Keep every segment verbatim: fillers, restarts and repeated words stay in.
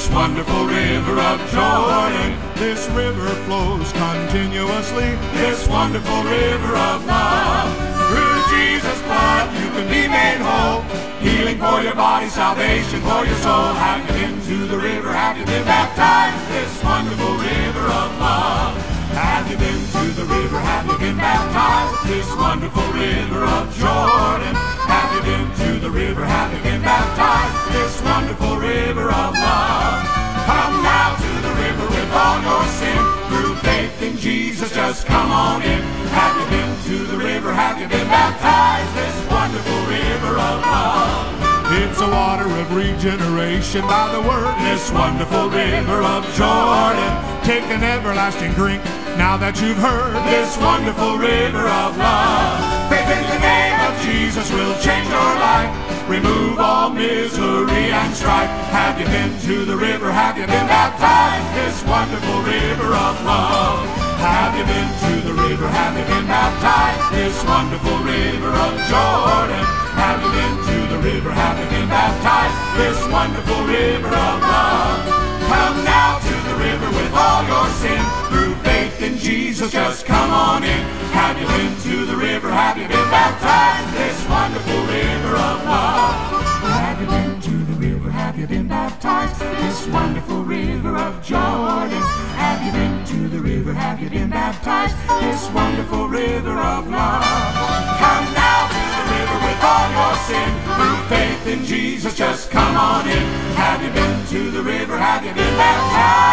this wonderful river of Jordan. This river flows continuously, This wonderful river of love. Through Jesus' blood you can be made whole. Healing for your body, salvation for your soul. Have you been to the river? Have you been baptized? This wonderful river of love. Have you been to the river? Have you been baptized? This wonderful river of Jordan. Have you been to the river? Have you been baptized? This wonderful river of love. Come now to the river with all your sin. Through faith in Jesus, just come on in. Have you been to the river? Have you been baptized? This wonderful river of love. it's a water of regeneration by the word. This wonderful river of Jordan. Take an everlasting drink now that you've heard. This wonderful river of love. Faith in the name of Jesus will change your life. Remove all misery and strife. Have you been to the river? Have you been baptized? This wonderful river of love. Have you been to the river? Have you been baptized? This wonderful river of Jordan. Have you been to the river? Have you been baptized? This wonderful river of love. Come now to the river with all your sin. Through faith in Jesus, just come on in. Have you been to the river? Have you been baptized? This wonderful river of love. Have you been to the river? Have you been baptized? This wonderful river of Jordan. Have you been to the river? Have you been baptized? This wonderful river of love. Come now to the river with all your sin. Through faith in Jesus, just come on in. Have you been to the river? Have you been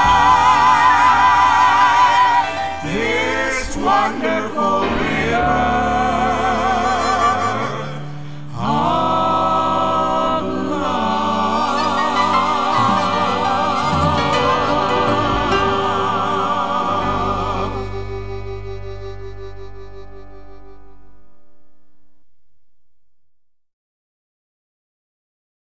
baptized? This wonderful river